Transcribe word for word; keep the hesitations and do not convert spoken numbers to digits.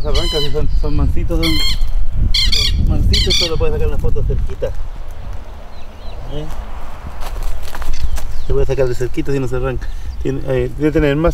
se arranca, si son, son mansitos, son, son mansitos, solo puedes sacar la foto cerquita. ¿Eh? Se puede sacar de cerquita si no se arranca. Tiene, eh, debe tener más